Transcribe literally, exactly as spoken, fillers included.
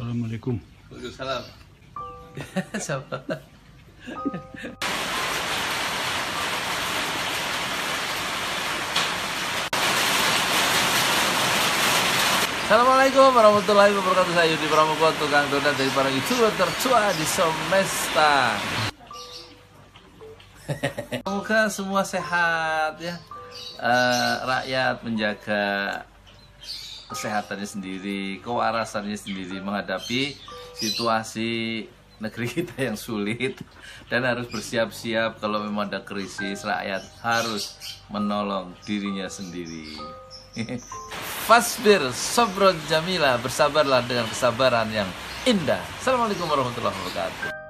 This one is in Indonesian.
Assalamualaikum. Waalaikumsalam. Siapa? Assalamualaikum warahmatullahi wabarakatuh. Saya Yudi Pramuko, tukang donat dari para youtuber tertua di semesta. Semoga semua sehat ya. Uh, rakyat menjaga kesehatannya sendiri, kewarasannya sendiri menghadapi situasi negeri kita yang sulit, dan harus bersiap-siap kalau memang ada krisis. Rakyat harus menolong dirinya sendiri. Fasbir sabron jamila, bersabarlah dengan kesabaran yang indah. Assalamualaikum warahmatullahi wabarakatuh.